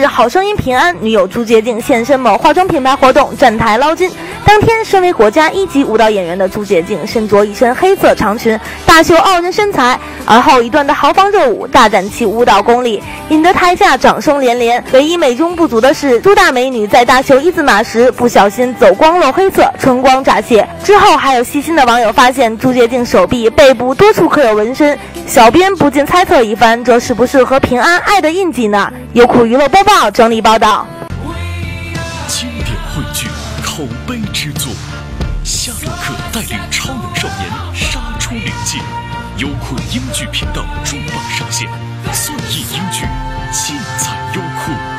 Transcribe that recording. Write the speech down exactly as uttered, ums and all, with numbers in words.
好声音平安，女友朱洁静现身某化妆品牌活动站台捞金。当天，身为国家一级舞蹈演员的朱洁静身着一身黑色长裙，大秀傲人身材，而后一段的豪放热舞大展其舞蹈功力，引得台下掌声连连。唯一美中不足的是，朱大美女在大秀一字马时不小心走光露黑色，春光乍泄。之后还有细心的网友发现朱洁静手臂、背部多处刻有纹身，小编不禁猜测一番，这是不是和平安爱的印记呢？优酷娱乐播报整理报道。 经典汇聚，口碑之作，夏洛克带领超能少年杀出灵界，优酷英剧频道重磅上线，最硬英剧尽在优酷。